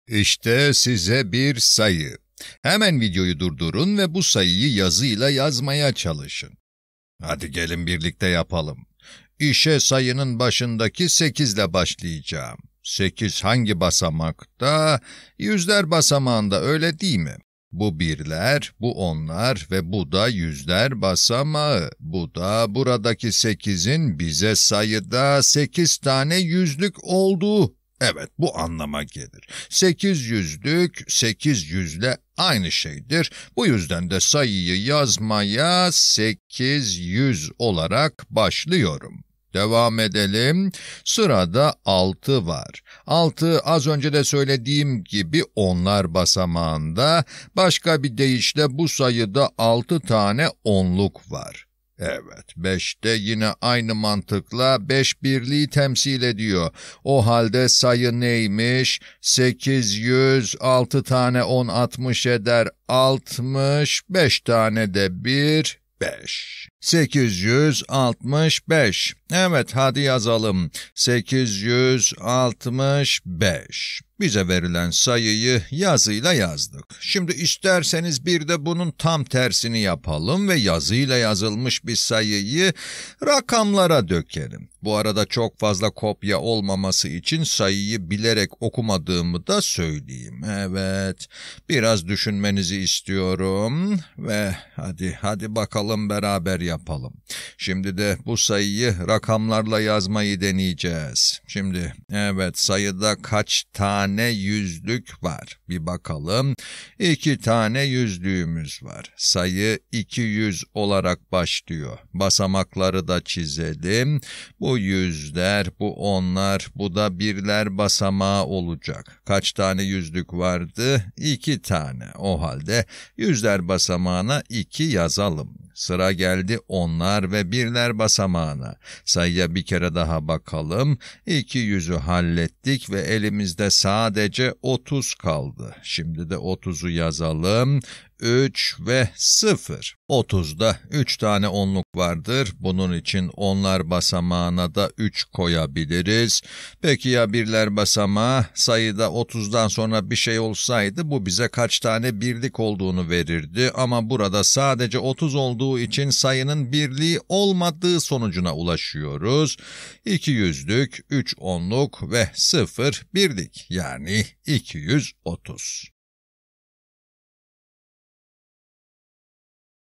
İşte size bir sayı. Hemen videoyu durdurun ve bu sayıyı yazıyla yazmaya çalışın. Hadi gelin birlikte yapalım. İşe sayının başındaki 8 ile başlayacağım. 8 hangi basamakta? Yüzler basamağında, öyle değil mi? Bu birler, bu onlar ve bu da yüzler basamağı. Bu da buradaki 8'in bize sayıda 8 tane yüzlük olduğu. Evet, bu anlama gelir. 8 yüzlük, 8 yüzle aynı şeydir. Bu yüzden de sayıyı yazmaya 800 olarak başlıyorum. Devam edelim. Sırada 6 var. 6 az önce de söylediğim gibi onlar basamağında. Başka bir deyişle bu sayıda 6 tane onluk var. Evet, 5'te yine aynı mantıkla 5 birliği temsil ediyor. O halde sayı neymiş? 800, 6 tane 10 60 eder 60, 5 tane de 1, 5. 865. Evet, hadi yazalım. 865. Bize verilen sayıyı yazıyla yazdık. Şimdi isterseniz bir de bunun tam tersini yapalım ve yazıyla yazılmış bir sayıyı rakamlara dökelim. Bu arada çok fazla kopya olmaması için sayıyı bilerek okumadığımı da söyleyeyim. Evet, biraz düşünmenizi istiyorum ve hadi bakalım beraber yapalım. Şimdi de bu sayıyı rakamlarla yazmayı deneyeceğiz. Şimdi evet, sayıda kaç tane yüzlük var? Bir bakalım. 2 tane yüzlüğümüz var. Sayı 200 olarak başlıyor. Basamakları da çizelim. Bu yüzler, bu onlar, bu da birler basamağı olacak. Kaç tane yüzlük vardı? 2 tane. O halde yüzler basamağına 2 yazalım. Sıra geldi onlar ve birler basamağına. Sayıya bir kere daha bakalım. 200'ü hallettik ve elimizde sadece 30 kaldı. Şimdi de 30'u yazalım. 3 ve 0. 30'da 3 tane onluk vardır. Bunun için onlar basamağına da 3 koyabiliriz. Peki ya birler basamağı? Sayıda 30'dan sonra bir şey olsaydı bu bize kaç tane birlik olduğunu verirdi. Ama burada sadece 30 olduğu için sayının birliği olmadığı sonucuna ulaşıyoruz. 2 yüzlük, 3 onluk ve 0 birlik, yani 230.